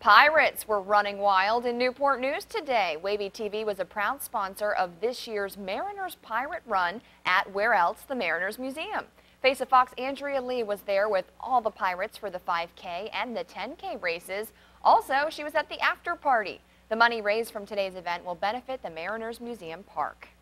Pirates were running wild in Newport news today. Wavy TV was a proud sponsor of this year's Mariners Pirate Run at where else? The Mariners Museum. Face of Fox Andrea Lee was there with all the Pirates for the 5K and the 10K races. Also, she was at the after party. The money raised from today's event will benefit the Mariners Museum Park.